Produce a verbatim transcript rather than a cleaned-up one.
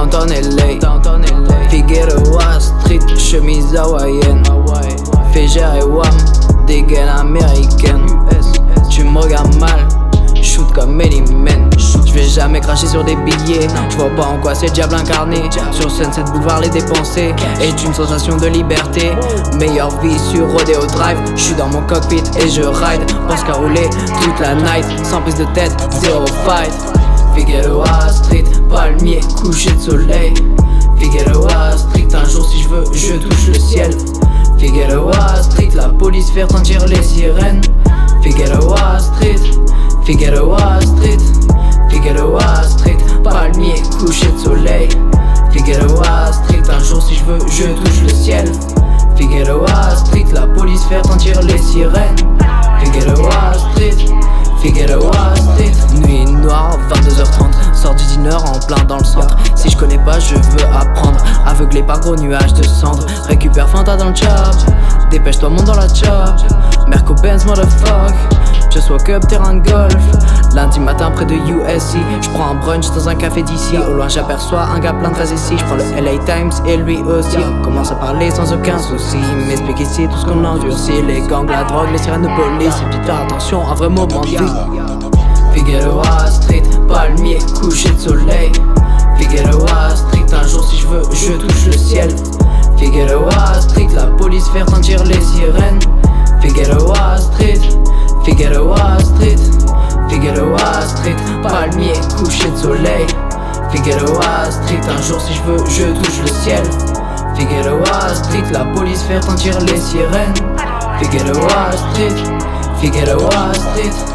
Downtown L A, Figueroa Street, chemise hawaïenne, Fégère et Wham, dégaine américaine. Tu me regardes mal, shoot comme Element. J'vais jamais cracher sur des billets, j'vois pas en quoi c'est le diable incarné. Sur Sunset Boulevard les dépenser est une sensation de liberté. Meilleure vie sur Rodeo Drive, j'suis dans mon cockpit et je ride. Pense qu'à rouler toute la night, sans prise de tête, zéro fight. Figueroa Street, palmier, coucher de soleil. Figueroa Street, un jour si je veux, je touche le ciel. Figueroa Street, la police fait retentir les sirènes. Figueroa Street, Figueroa Street, Figueroa Street, palmier, coucher de soleil. Figueroa Street, un jour si je veux, je touche le ciel. Figueroa Street, la police fait retentir les sirènes. Figueroa Street, Figueroa Street. Nuit noire, vingt-deux heures trente, sors du dîner en plein dans le centre. Si je connais pas, je veux apprendre. Aveuglé par gros nuages de cendres. Récupère Fanta dans le chop. Dépêche-toi, monte dans la chop. Merco Benz, motherfuck. Just walk up, terrain de golf. Lundi matin près de U S C, j'prends un brunch dans un café d'ici. Au loin j'aperçois un gars plein de phrases ici. J'prends le L A Times et lui aussi. On commence à parler sans aucun souci. Il m'explique ici tout ce qu'on endurcit. Les gangs, la drogue, les sirènes de police. Et puis faire attention, un vrai moment de vie. Figueroa Street, palmier, coucher de soleil. Figueroa Street, un jour si je veux, je touche le ciel. Figueroa Street, la police fait retentir les sirènes. Figueroa Street, Figueroa Street, Figueroa Street, palmier, coucher de soleil. Figueroa Street, un jour si je veux, je touche le ciel. Figueroa Street, la police fait retentir les sirènes. Figueroa Street, Figueroa Street.